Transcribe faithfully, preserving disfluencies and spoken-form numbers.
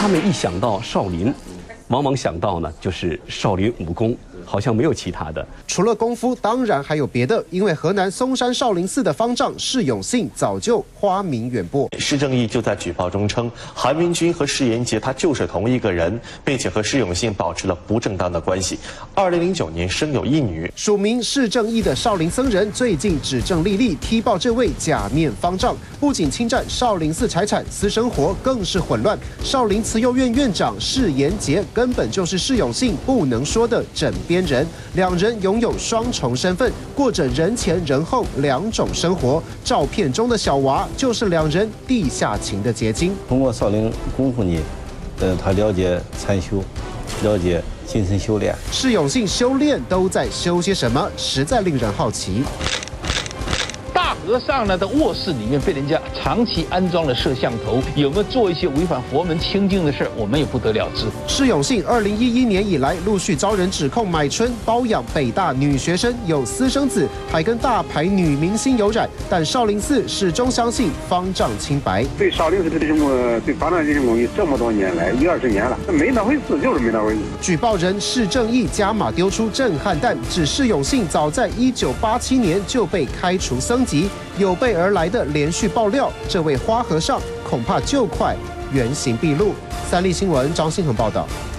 他们一想到少林，往往想到呢就是少林武功。 好像没有其他的， 除了功夫，当然还有别的。因为河南嵩山少林寺的方丈释永信早就花名远播。 施正义就在举报中称，韩明军和施延杰他就是同一个人，并且和施永信保持了不正当的关系。二零零九年生有一女。 署名释正义的少林僧人最近指证莉莉踢爆这位假面方丈，不仅侵占少林寺财产，私生活更是混乱。少林慈幼院院长释延杰根本就是释永信不能说的枕边 人，两人拥有双重身份，过着人前人后两种生活。照片中的小娃就是两人地下情的结晶。 通过少林功夫呢，呃，他了解禅修，了解精神修炼。 释永信修炼都在修些什么，实在令人好奇。 和尚呢的卧室里面被人家长期安装了摄像头，有没有做一些违反佛门清净的事，我们也不得了知。 释永信二零一一年以来，陆续遭人指控买春包养北大女学生，有私生子，还跟大牌女明星有染。但少林寺始终相信方丈清白。 对少林寺的这种对方丈这种东西，这么多年来一二十年了，没那回事，就是没那回事。 举报人释正义加码丢出震撼弹，指释永信早在一九八七年就被开除僧籍。 有备而来的连续爆料，这位花和尚恐怕就快原形毕露。三立新闻张新恒报道。